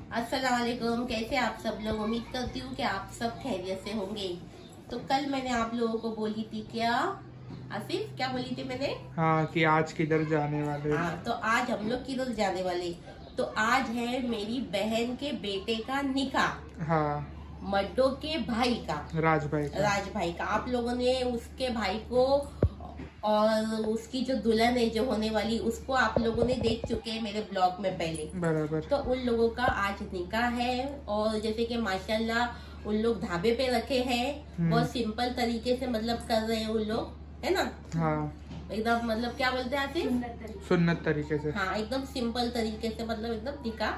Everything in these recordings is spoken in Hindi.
अस्सलाम वालेकुम। कैसे आप सब लोग? उम्मीद करती हूँ कि आप सब खैरियत से होंगे। तो कल मैंने आप लोगों को बोली थी, क्या आसिफ क्या बोली थी मैंने? हाँ, कि आज किधर जाने वाले। हाँ, तो आज हम लोग किधर जाने वाले? तो आज है मेरी बहन के बेटे का निकाह। हाँ, मड्डो के भाई का, राज भाई का। आप लोगों ने उसके भाई को और उसकी जो दुल्हन है जो होने वाली, उसको आप लोगों ने देख चुके हैं मेरे ब्लॉग में पहले। बराबर। तो उन लोगों का आज निकाह है और जैसे कि माशाल्लाह उन लोग ढाबे पे रखे हैं। बहुत सिंपल तरीके से मतलब कर रहे हैं उन लोग, है ना? हाँ, एकदम मतलब क्या बोलते हैं आसिफ? सुन्नत तरीके से। हाँ, एकदम सिंपल तरीके से मतलब एकदम निकाह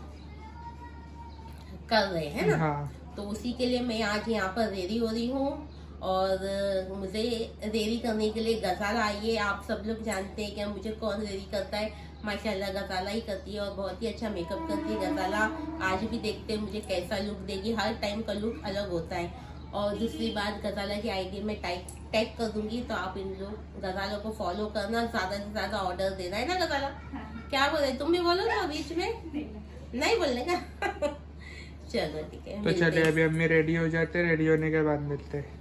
कर रहे हैं ना। हाँ। तो उसी के लिए मैं आज यहाँ पर रेडी हो रही हूँ और मुझे रेडी करने के लिए गजाला आई है। आप सब लोग जानते हैं कि मुझे कौन रेडी करता है। माशाल्लाह गजाला ही करती है और बहुत ही अच्छा मेकअप करती है गजाला। आज भी देखते हैं मुझे कैसा लुक देगी। हर टाइम का लुक अलग होता है। और दूसरी बात, गजाला की आईडी में टैग कर दूंगी, तो आप इन लोग गजालों को फॉलो करना, ज्यादा से ज्यादा ऑर्डर देना, है ना गजाला? क्या बोल रहे? तुम भी बोलो ना बीच में, नहीं बोलने का? चलो ठीक है। तो चलिए अभी हम रेडी हो जाते हैं, रेडी होने के बाद मिलते हैं।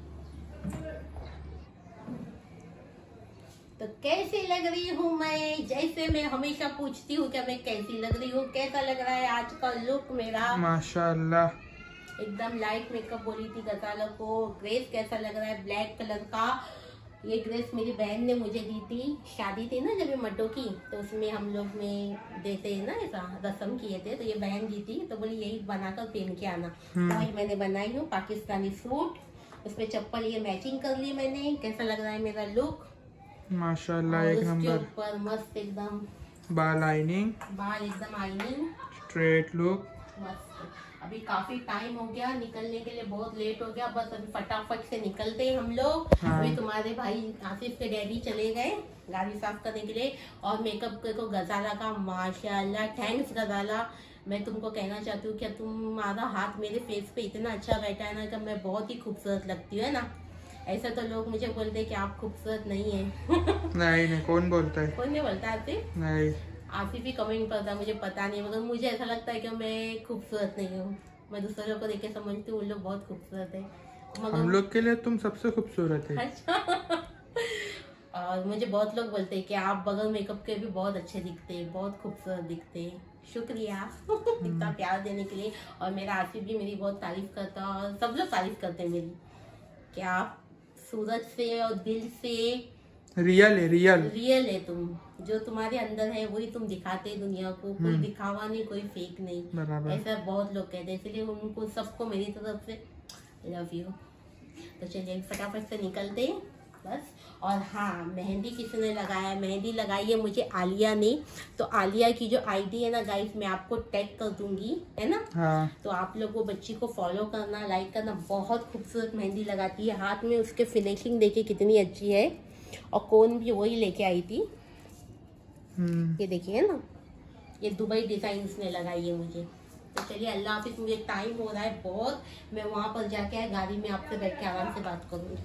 तो कैसी लग रही हूँ मैं? जैसे मैं हमेशा पूछती हूँ कि मैं कैसी लग रही हूँ, कैसा लग रहा है आज का लुक मेरा? माशाल्लाह, एकदम लाइट मेकअप बोली थी गजाला को। ड्रेस कैसा लग रहा है? ब्लैक कलर का। ये ड्रेस मेरी बहन ने मुझे दी थी, शादी थी ना जब ये मड्डो की, तो उसमें हम लोग में देते हैं ना, ऐसा रस्म किए थे, तो ये बहन दी थी, तो बोली यही बनाकर पहन के आना। तो वही मैंने बनाई हूँ, पाकिस्तानी सूट, उसमें चप्पल ये मैचिंग कर ली मैंने। कैसा लग रहा है मेरा लुक? माशाल्लाह, एक नंबर। ऊपर मस्त एकदम बाल आइनिंग, बाल एकदम आइनिंग, स्ट्रेट लुक, मस्त। अभी काफी टाइम हो गया, निकलने के लिए बहुत लेट हो गया, बस अभी फटाफट से निकलते हैं हम लोग। हाँ। अभी तुम्हारे भाई आसिफ के डैडी चले गए गाड़ी साफ करने के लिए। और मेकअप को गजाला का माशाल्लाह, थैंक्स गजाला। मैं तुमको कहना चाहती हूँ कि तुम्हारा हाथ मेरे फेस पे इतना अच्छा बैठा है ना कि मैं बहुत ही खूबसूरत लगती हूँ, है ना? ऐसा तो लोग मुझे बोलते हैं कि आप खूबसूरत नहीं है। नहीं, कौन बोलता है? कौन नहीं बोलता आसिफ? नहीं, आसिफ ही कमेंट करता है, मुझे पता नहीं, मगर मुझे ऐसा लगता है कि मैं खूबसूरत नहीं हूँ। मैं दूसरों को देख के समझती हूँ उन लोग बहुत खूबसूरत है, मगर हम लोग के लिए तुम सबसे खूबसूरत है। अच्छा। और मुझे बहुत लोग बोलते हैं कि आप बगैर मेकअप के भी बहुत अच्छे दिखते हैं, बहुत खूबसूरत दिखते हैं। शुक्रिया इतना प्यार देने के लिए। और मेरा आसिफ भी मेरी बहुत तारीफ करता है और सब लोग तारीफ करते हैं मेरी, कि आप सूरज से और दिल से रियल है तुम। जो तुम्हारे अंदर है वही तुम दिखाते हैं दुनिया को। कोई दिखावा नहीं, कोई फेक नहीं। बराबर। ऐसा बहुत लोग कहते हैं, इसलिए उनको सबको मेरी तरफ से लव यू। तो चलिए फटाफट से निकलते हैं बस। और हाँ, मेहंदी किसने लगाया? मेहंदी लगाई है मुझे आलिया ने। तो आलिया की जो आईडी है ना गाइस, मैं आपको टैग कर दूंगी, है ना? हाँ। तो आप लोग वो बच्ची को फॉलो करना, लाइक करना। बहुत खूबसूरत मेहंदी लगाती है, हाथ में उसके फिनिशिंग देखिए कितनी अच्छी है। और कौन भी वही लेके आई थी, ये देखिए ना, ये दुबई डिजाइन्स ने लगाई है मुझे। तो चलिए अल्लाह हाफिज, मुझे टाइम हो रहा है बहुत, मैं वहां पर जाके गाड़ी में आपसे बैठ के आराम से बात करूंगी।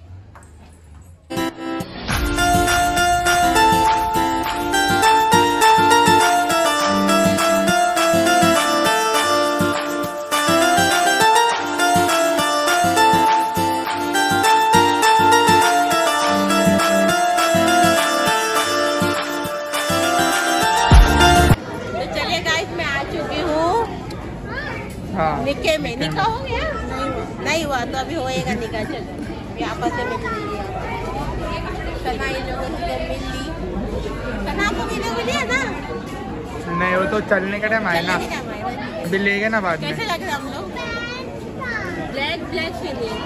निके में निकाह हो गया? नहीं हुआ तो अभी होएगा निकाह। चलो आपस में मिल रही है कना, ये लोगों से मिल ली कना को मिली है ना? नहीं, वो तो चलने का टाइम आए ना, अभी लेंगे ना बाद में। कैसे लग रहा है हम लोग? ब्लैक फीलिंग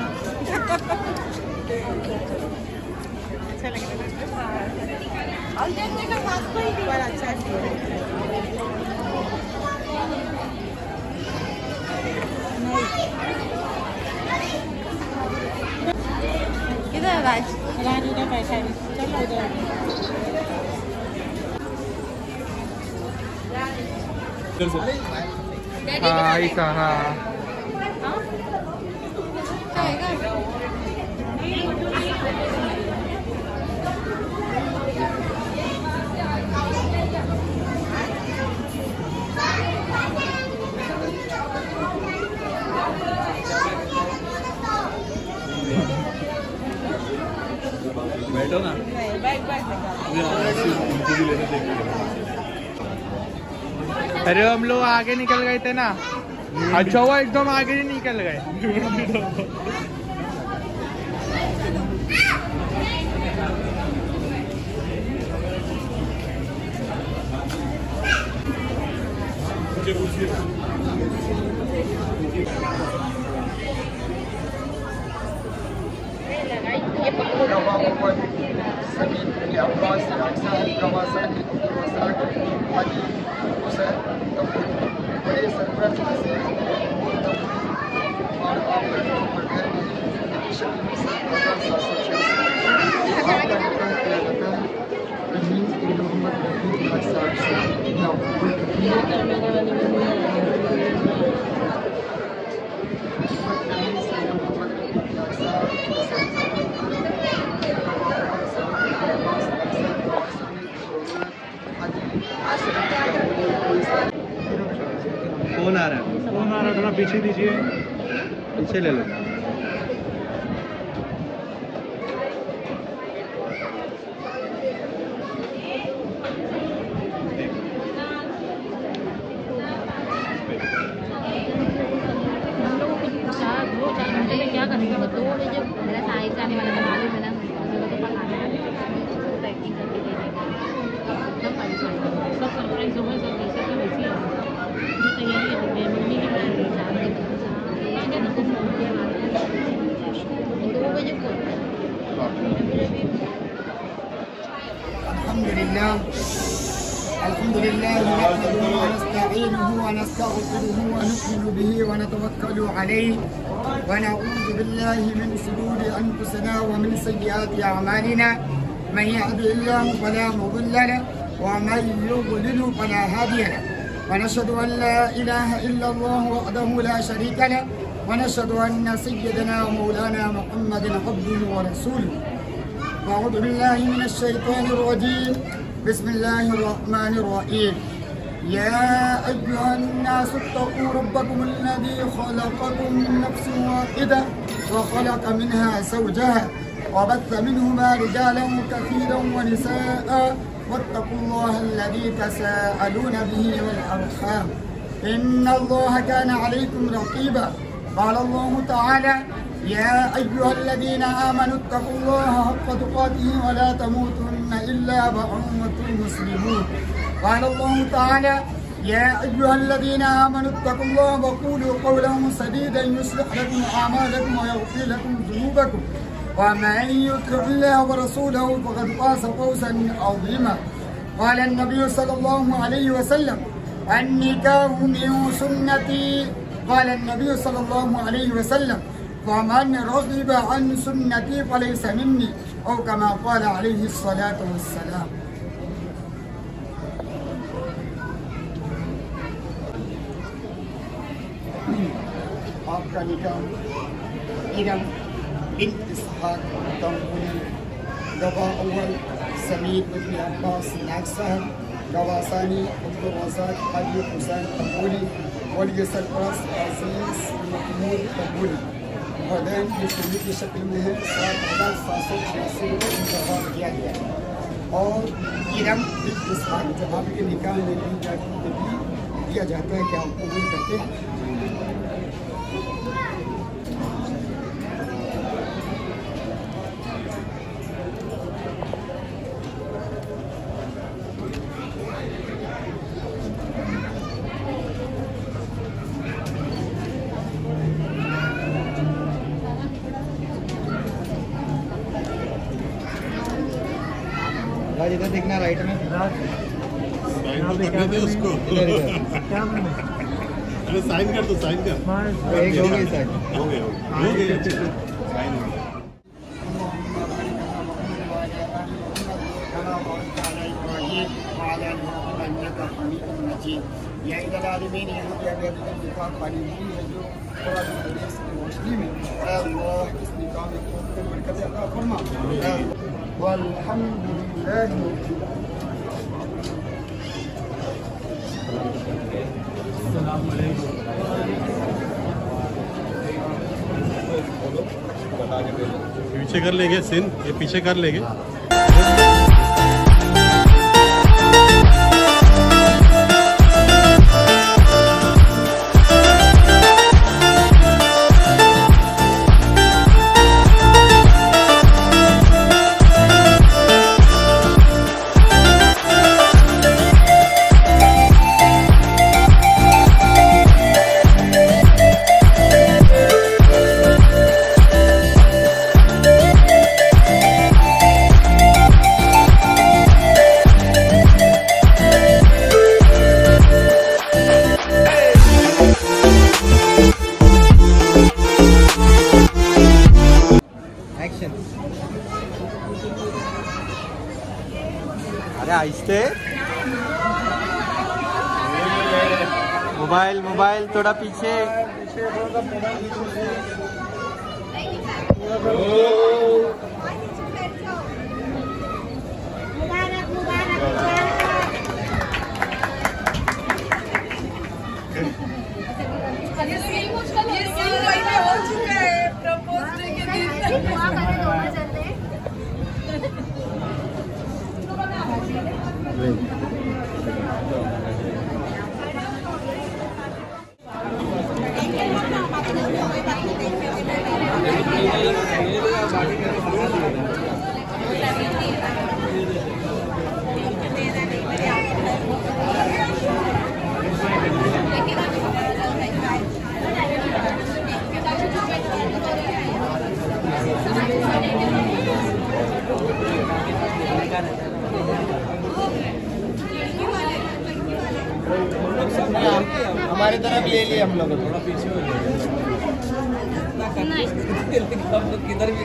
अच्छा लग रहा है। और देखने का बात कोई नहीं, बड़ा अच्छा है। किधर रानी का बैठा है? चलो हाँ, कहा अरे हम लोग आगे निकल गए थे ना, अच्छा हुआ एकदम आगे ही निकल गए। फोन आ रहा है, थोड़ा पीछे दीजिए, पीछे ले लो। क्या करेंगे वो 2 बजे जब मेरा साइज आने वाला था मालूम है ना, तो पढ़ाने वाले पैकिंग करके दे देंगे सब सरप्राइज होगा। सब जैसे कि वैसे ही जो तैयारी है मम्मी की तैयारी मैंने तो फोन किया 2 बजे फोन। الحمد لله نحمده ونستعينه ونستغفره ونؤمن به ونتوكل عليه ونعوذ بالله من شرور أنفسنا ومن سيئات أعمالنا، من يهده الله فلا مضل له ومن يضلل فلا هادي له، ونشهد أن لا إله إلا الله وحده لا شريك له، ونشهد أن سيدنا ومولانا محمد عبده ورسوله. أعوذ بالله من الشيطان الرجيم، بسم الله الرحمن الرحيم. يا أيها الناس اتقوا ربكم الذي خلقكم من نفس واحدة وخلق منها زوجها وبث منهما رجالا كثيرا ونساء واتقوا الله الذي تساءلون به والأرحام إن الله كان عليكم رقيبا. قال الله تعالى يا أيها الذين آمنوا اتقوا الله حق تقاته ولا تموتن إلا وأنتم مسلمون. قال الله تعالى يا أيها الذين آمنوا اتقوا الله وقولوا قولا سديدا يصلح لكم أعمالكم ويغفر لكم ذنوبكم ومن يطع الله ورسوله فقد فاز فوزا عظيما. قال النبي صلى الله عليه وسلم النكاح من سنتي. قال النبي صلى الله عليه وسلم فمن رغب عن سنتي فليس مني، أو كما قال عليه الصلاة والسلام. आपका निकाह इरम बिन इसहाक तंबुनी, गवाह अव्वल समीर इब्न अब्बास नागसाहब, गवाह सानी अब्दुल रज़ाक अली हुसैन तंबुनी, वली सरपरस्त अजीज महमूद तंबुनी। हदैन ये सुन्नी की शक्ल में है। 7,786 को इंतखाब किया गया है। और इरम बिन इसहाक जब आपके निकाह में दिया जाता है कि आप कबूल करते हैं। इधर देखना राइट में उसको अरे साइन कर दो, साइन कर। एक हो गई साइन, हो गया साइन हो गया। या इधर आदमी ने यहाँ पे अभी निकाह पानी नहीं है जो थोड़ा रोशनी में अल्लाह इस निकाह में बरकत अता फरमा। वल्हम्दुलिल्लाह। अस्सलाम वालेकुम। पीछे कर लेंगे सिन, ये पीछे कर लेंगे। नमस्ते। मोबाइल मोबाइल थोड़ा पीछे। हमारे तरफ ले लिए हम लोग, थोड़ा पीछे हो गए। किधर भी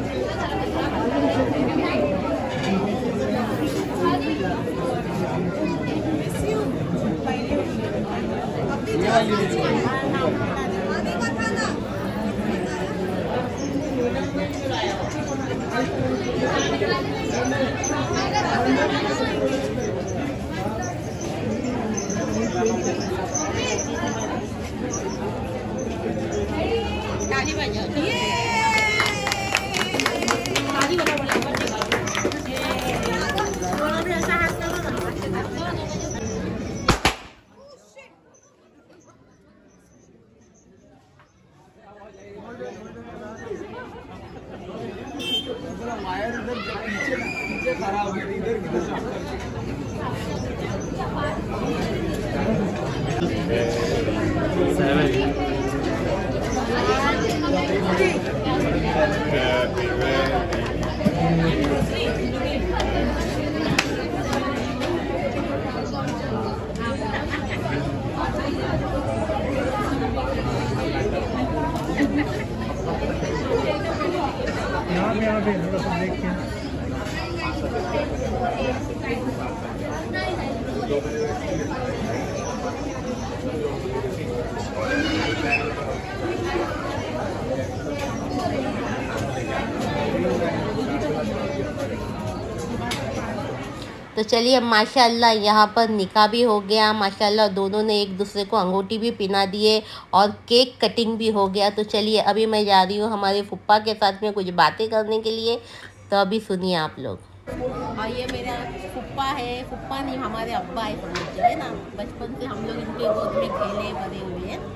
तो चलिए माशाल्लाह यहाँ पर निकाह भी हो गया। माशाल्लाह दोनों ने एक दूसरे को अंगूठी भी पहना दिए और केक कटिंग भी हो गया। तो चलिए अभी मैं जा रही हूँ हमारे फुप्पा के साथ में कुछ बातें करने के लिए, तो अभी सुनिए आप लोग। और ये मेरा फुप्पा है, फुप्पा नहीं हमारे अब्बा है, समझ है ना। बचपन से हम लोग इनके गोद में खेले बड़े हुए हैं।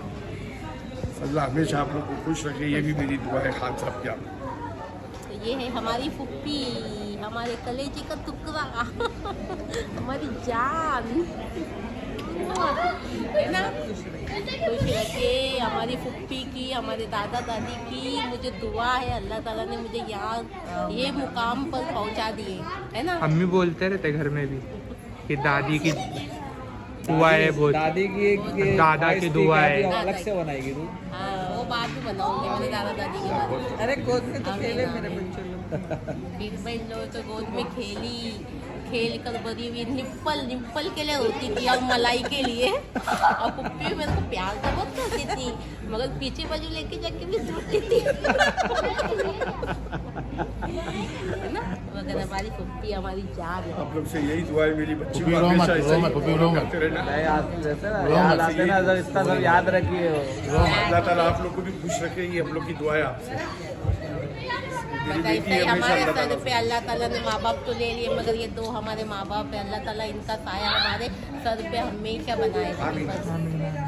अल्लाह हमेशा आप लोग को खुश रखे, ये भी मेरी दुआ है खान साहब की। तो ये है हमारी फुप्पी, हमारे कलेजे का टुकड़ा हमारी जान है ना। खुश रखे हमारी फुप्पी की, हमारे दादा दादी की। मुझे दुआ है अल्लाह ताला ने मुझे यहाँ ये मुकाम पर पहुँचा दिए, है ना। अम्मी बोलते रहते घर में भी कि दादी की दुआ है, बहुत दादी की दादा की दुआ है। अलग से बनाएगी तू? हाँ वो बाद में बनाऊंगी मेरे दादा दादी के बाद। अरे गोद में तो खेले मेरे बच्चे लोग। फिर मैं इन लोगों के गोद में खेल कर बड़ी हुई। निप्पल के लिए होती थी और मलाई के लिए। और पुप्पी मेरे को प्यार तो बहुत करती थी, मगर पीछे बाजू लेके जाके भी सोती थी है ना। मगर हमारी पुप्पी हमारी जान है। आप लोग से यही दुआ है मेरी बच्ची को हमेशा ऐसे ही करते रहना। याद आते ना सर, इसका सब याद रखिए। अल्लाह ताला आप लोग को भी खुश रखे, ये हम लोग की दुआ है आपसे। हमारे सर पे अल्लाह ताला ने माँ बाप तो ले लिए, मगर ये दो हमारे माँ बाप है। अल्लाह ताला इनका साया हमारे सर पे हमेशा बनाए रखे।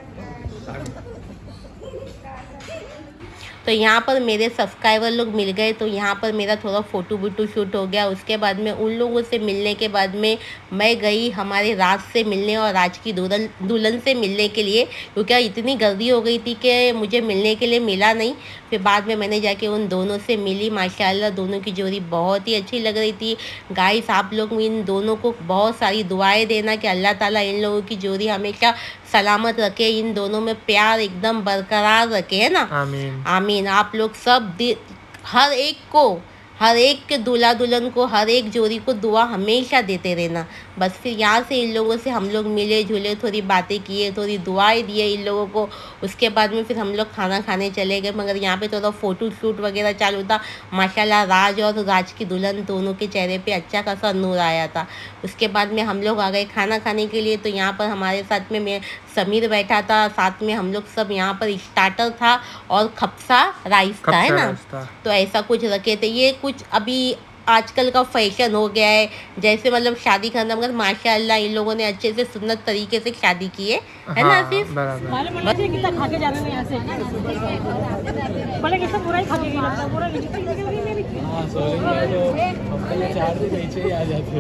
तो यहाँ पर मेरे सब्सक्राइबर लोग मिल गए, तो यहाँ पर मेरा थोड़ा फ़ोटो वोटो शूट हो गया। उसके बाद में उन लोगों से मिलने के बाद में मैं गई हमारे राज से मिलने और राज की दुल्हन से मिलने के लिए, क्योंकि इतनी गर्दी हो गई थी कि मुझे मिलने के लिए मिला नहीं। फिर बाद में मैंने जाके उन दोनों से मिली। माशाल्लाह दोनों की जोड़ी बहुत ही अच्छी लग रही थी। गाइस आप लोग इन दोनों को बहुत सारी दुआएं देना कि अल्लाह ताला इन लोगों की जोड़ी हमेशा सलामत रखे, इन दोनों में प्यार एकदम बरकरार रखे, है ना। आमीन आमीन। आप लोग सब हर एक के दूल्हा दुल्हन को, हर एक जोड़ी को दुआ हमेशा देते रहना। बस फिर यहाँ से इन लोगों से हम लोग मिले जुले, थोड़ी बातें किए, थोड़ी दुआएं दिए इन लोगों को। उसके बाद में फिर हम लोग खाना खाने चले गए, मगर यहाँ पे थोड़ा फ़ोटो शूट वगैरह चालू था। माशाल्लाह राज और राज की दुल्हन दोनों के चेहरे पे अच्छा खासा नूर आया था। उसके बाद में हम लोग आ गए खाना खाने के लिए। तो यहाँ पर हमारे साथ में मैं समीर बैठा था, साथ में हम लोग सब यहाँ पर स्टार्टर था और खप्सा राइस था, है ना। तो ऐसा कुछ रखे थे। ये कुछ अभी आजकल का फैशन हो गया है, जैसे मतलब शादी करना, मगर माशाल्लाह इन लोगों ने अच्छे से सुन्नत तरीके से शादी की है ना। आसिफ कितना खा के जाना यहाँ से बोले कि सब पूरा ही खा के गया, पूरा 4 दिन नीचे ही आ जाते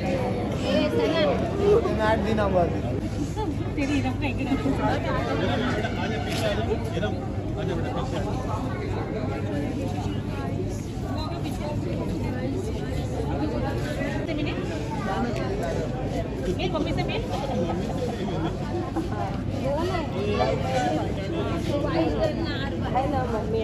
8 दिन बाद तेरी मम्मी से मिल मम्मी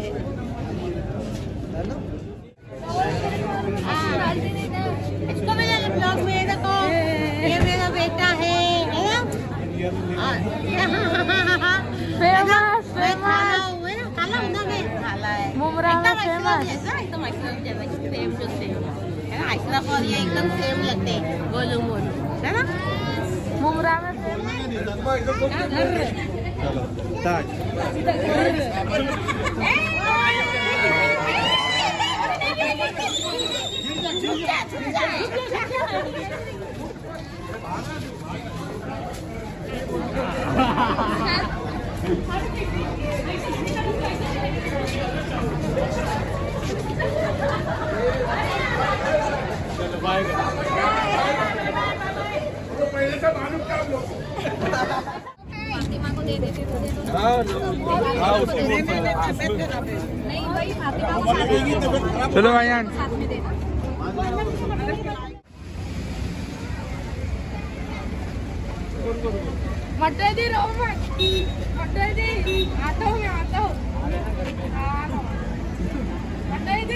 इसको मेरे ब्लॉग में देखो, ये मेरा बेटा है ना। फेमस काला होना में काला है, मुमरा में फेमस एकदम सेम टू सेम है ना। अशरफ और ये एकदम सेम लगते हैं, गोलू मोलू है ना। मुमरा में चलो भाईयान मटर दी रो मटर दी आता हूँ मैं आता हूँ मटर दी